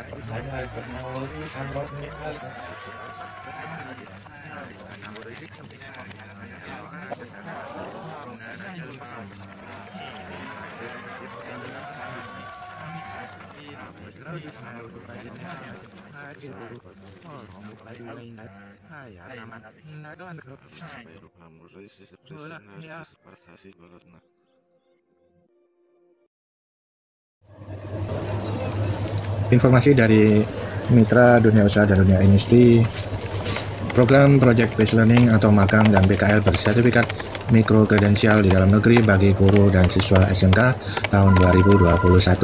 pertanyaan teknologi sampai meninggalkan. Informasi dari mitra dunia usaha dan dunia industri, program Project Based Learning atau magang dan PKL bersertifikat mikro kredensial di dalam negeri bagi guru dan siswa SMK tahun 2021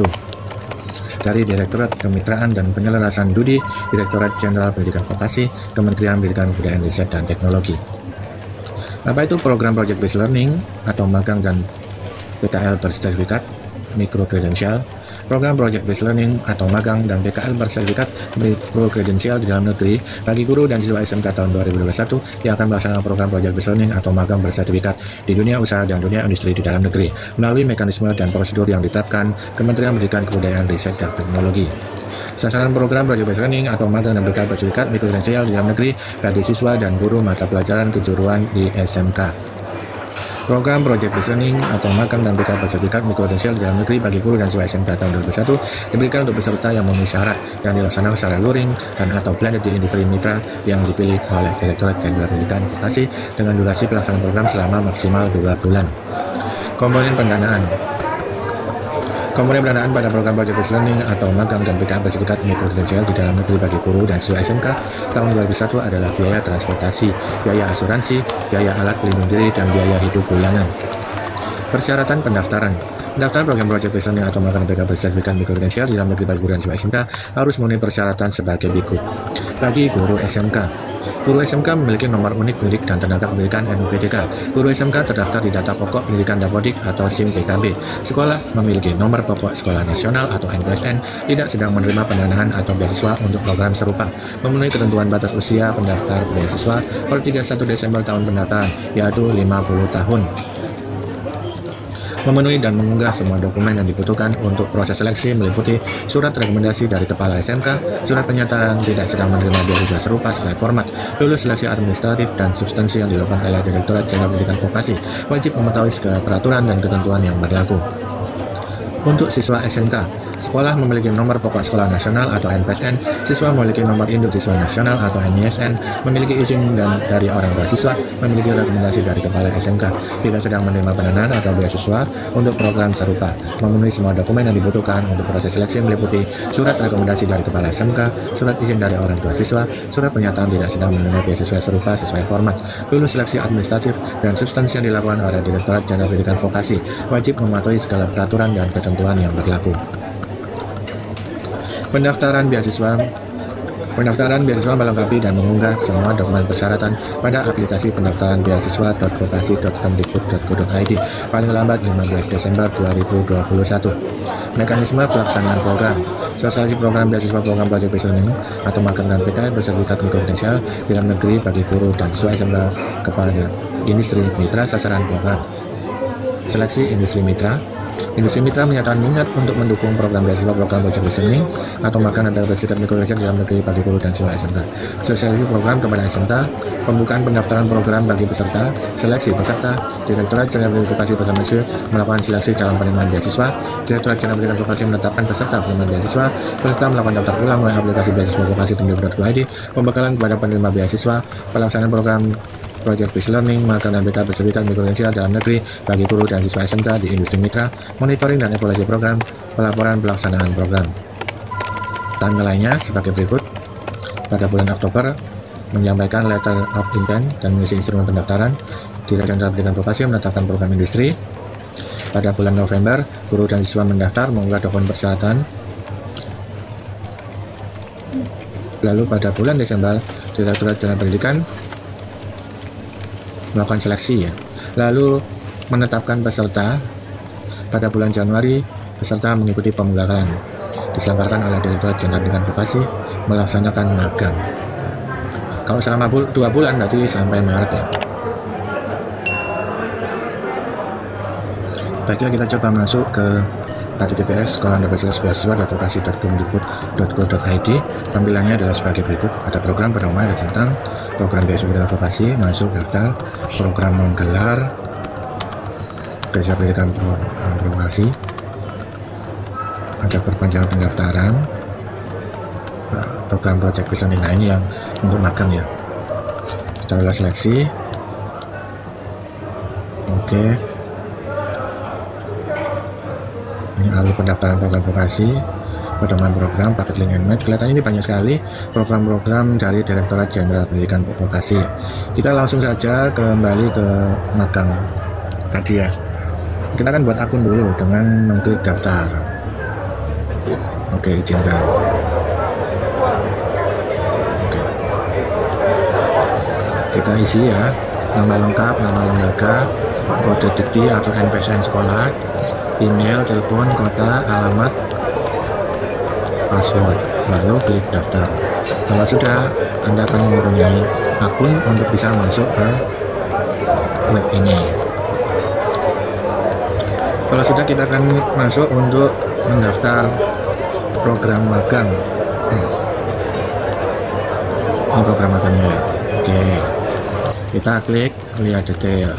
dari Direktorat Kemitraan dan Penyelarasan Studi, Direktorat Jenderal Pendidikan Vokasi, Kementerian Pendidikan Kebudayaan Riset dan Teknologi. Apa itu program Project Based Learning atau magang dan PKL bersertifikat mikro kredensial? Program Project Based Learning atau magang dan PKL bersertifikat mikro kredensial di dalam negeri bagi guru dan siswa SMK tahun 2021 yang akan melaksanakan program Project Based Learning atau magang bersertifikat di dunia usaha dan dunia industri di dalam negeri melalui mekanisme dan prosedur yang ditetapkan Kementerian Pendidikan Kebudayaan Riset dan Teknologi. Sasaran program Project Based Learning atau magang dan PKL bersertifikat mikro kredensial di dalam negeri bagi siswa dan guru mata pelajaran kejuruan di SMK. Program Project Based Learning atau magang dan PKL bersertifikat mikro-kredensial di dalam negeri bagi guru dan siswa SMK tahun 2021 diberikan untuk peserta yang memenuhi syarat dan dilaksanakan secara luring dan atau blended di industri mitra yang dipilih oleh Direktorat Jenderal Pendidikan Vokasi dengan durasi pelaksanaan program selama maksimal 2 bulan. Komponen pendanaan. Komponen pendanaan pada program Project Based Learning atau magang dan PKL bersertifikat mikro-kredensial di dalam negeri bagi guru dan siswa SMK tahun 2021 adalah biaya transportasi, biaya asuransi, biaya alat pelindung diri, dan biaya hidup bulanan. Persyaratan pendaftaran. Pendaftaran program Project Based Learning atau magang dan PKL bersertifikat mikro-kredensial di dalam negeri bagi guru dan siswa SMK harus memenuhi persyaratan sebagai berikut. Bagi guru SMK, guru SMK memiliki nomor unik pendidik dan tenaga pendidikan NUPTK. Guru SMK terdaftar di data pokok pendidikan Dapodik atau SIM PKB. Sekolah memiliki nomor pokok sekolah nasional atau NPSN, tidak sedang menerima pendanaan atau beasiswa untuk program serupa, memenuhi ketentuan batas usia pendaftar beasiswa per 31 Desember tahun pendaftaran, yaitu 50 tahun. Memenuhi dan mengunggah semua dokumen yang dibutuhkan untuk proses seleksi meliputi surat rekomendasi dari Kepala SMK, surat pernyataan tidak sedang menerima beasiswa serupa sesuai format, lulus seleksi administratif dan substansi yang dilakukan oleh Direktorat Jenderal Pendidikan Vokasi, wajib mengetahui segala peraturan dan ketentuan yang berlaku. Untuk siswa SMK, sekolah memiliki nomor pokok sekolah nasional atau NPSN, siswa memiliki nomor induk siswa nasional atau NISN, memiliki izin dari orang tua siswa, memiliki rekomendasi dari Kepala SMK, tidak sedang menerima pendanaan atau beasiswa untuk program serupa, memenuhi semua dokumen yang dibutuhkan untuk proses seleksi meliputi surat rekomendasi dari Kepala SMK, surat izin dari orang tua siswa, surat pernyataan tidak sedang menerima beasiswa serupa sesuai format, lulus seleksi administratif dan substansi yang dilakukan oleh Direktorat Jenderal Pendidikan Vokasi, wajib mematuhi segala peraturan dan ketentuan yang berlaku. Pendaftaran beasiswa melengkapi dan mengunggah semua dokumen persyaratan pada aplikasi pendaftaran beasiswa.vokasi.kemdikbud.go.id paling lambat 15 Desember 2021. Mekanisme pelaksanaan program. Sosialisasi program beasiswa program Project Based Learning atau magang dan PKL bersertifikat mikro-kredensial di dalam negeri bagi guru dan siswa SMK kepada industri mitra sasaran program. Seleksi industri mitra. Industri mitra menyatakan minat untuk mendukung program beasiswa program Project Based Learning atau magang dan bersertifikat mikro-kredensial di dalam negeri bagi guru dan siswa SMK. Sosialisasi program kepada SMK, pembukaan pendaftaran program bagi peserta, seleksi peserta, Direktorat Jenderal Pendidikan Vokasi bersama melakukan seleksi calon penerimaan beasiswa, Direktorat Jenderal Pendidikan Vokasi menetapkan peserta penerimaan beasiswa, peserta melakukan daftar ulang melalui aplikasi beasiswa vokasi kemdikbud.go.id, pembekalan kepada penerima beasiswa, pelaksanaan program Project Based Learning, magang dan PKL bersertifikat mikro-kredensial dalam negeri bagi guru dan siswa SMK di industri mitra, monitoring dan evaluasi program, pelaporan pelaksanaan program. Timeline-nya sebagai berikut. Pada bulan Oktober, menyampaikan letter of intent dan mengisi instrumen pendaftaran. Direktorat Jenderal Pendidikan Vokasi menetapkan program industri. Pada bulan November, guru dan siswa mendaftar mengunggah dokumen persyaratan. Lalu pada bulan Desember, Direktorat Jenderal Pendidikan melakukan seleksi, lalu menetapkan peserta. Pada bulan Januari, peserta mengikuti pembekalan diselenggarakan oleh Direktorat Jenderal Pendidikan Vokasi melaksanakan magang. Kalau selama 2 bulan berarti sampai Maret ya. Baiklah, kita coba masuk ke https://beasiswa.lokasi.kemdikbud.go.id. Tampilannya adalah sebagai berikut. Ada program pada umumnya, ada tentang program beasiswa bidang vokasi, masuk daftar, program menggelar beasiswa pendidikan vokasi, ada perpanjangan pendaftaran, program project based learning. Nah, ini yang untuk magang ya. Kita seleksi. Oke. Ini alur pendaftaran program vokasi, pedoman program, paket link and match. Kelihatannya ini banyak sekali program-program dari Direktorat Jenderal Pendidikan Vokasi. Kita langsung saja kembali ke magang tadi ya. Kita akan buat akun dulu dengan mengklik daftar. Oke, izinkan. Oke. Kita isi ya, nama lengkap, nama lembaga, kode dikti atau NPSN sekolah, email, telepon, kota, alamat, password, lalu klik daftar. Kalau sudah, Anda akan mempunyai akun untuk bisa masuk ke web ini. Kalau sudah, kita akan masuk untuk mendaftar program magang. Ini program magangnya. Oke, kita klik lihat detail,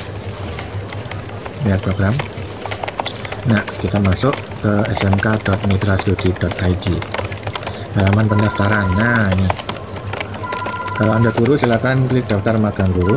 lihat program. Nah, kita masuk ke smk.mitrastudi.id, halaman pendaftaran. Nah, ini kalau Anda guru, silakan klik daftar magang guru.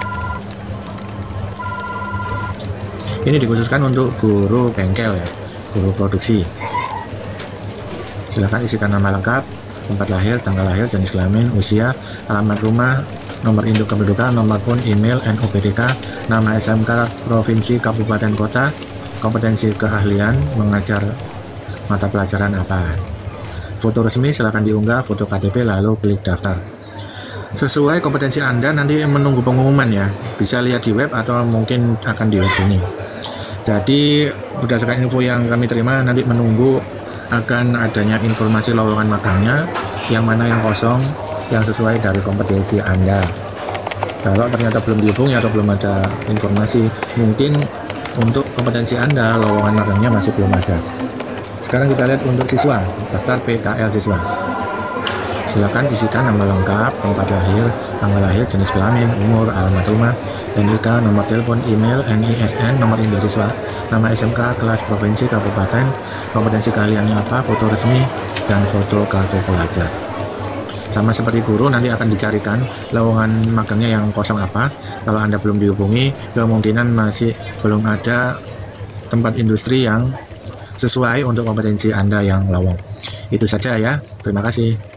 Ini dikhususkan untuk guru bengkel ya, guru produksi. Silakan isikan nama lengkap, tempat lahir, tanggal lahir, jenis kelamin, usia, alamat rumah, nomor induk kependudukan, nomor PUN, email, NUPTK, nama SMK, provinsi, kabupaten, kota, kompetensi keahlian, mengajar mata pelajaran apa. Foto resmi silakan diunggah, foto KTP, lalu klik daftar. Sesuai kompetensi Anda, nanti menunggu pengumuman ya. Bisa lihat di web atau mungkin akan dihubungi. Jadi berdasarkan info yang kami terima, nanti menunggu akan adanya informasi lowongan magangnya, yang mana yang kosong, yang sesuai dari kompetensi Anda. Kalau ternyata belum dihubungi atau belum ada informasi, mungkin untuk kompetensi Anda lowongan magangnya masih belum ada. Sekarang kita lihat untuk siswa, daftar PKL siswa. Silakan isikan nama lengkap, tempat lahir, tanggal lahir, jenis kelamin, umur, alamat rumah, NIK, nomor telepon, email, NISN, nomor induk siswa, nama SMK, kelas, provinsi, kabupaten, kompetensi keahliannya apa, foto resmi, dan foto kartu pelajar. Sama seperti guru, nanti akan dicarikan lowongan magangnya yang kosong apa. Kalau Anda belum dihubungi, kemungkinan masih belum ada tempat industri yang sesuai untuk kompetensi Anda yang lowong. Itu saja ya, terima kasih.